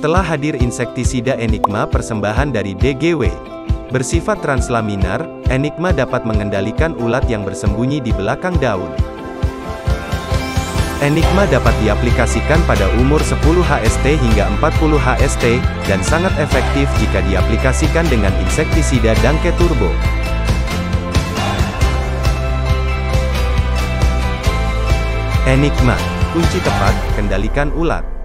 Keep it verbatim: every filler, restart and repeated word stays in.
Telah hadir insektisida Enigma persembahan dari D G W. Bersifat translaminar, Enigma dapat mengendalikan ulat yang bersembunyi di belakang daun. Enigma dapat diaplikasikan pada umur sepuluh H S T hingga empat puluh H S T, dan sangat efektif jika diaplikasikan dengan insektisida Danke Turbo. Enigma, kunci tepat, kendalikan ulat.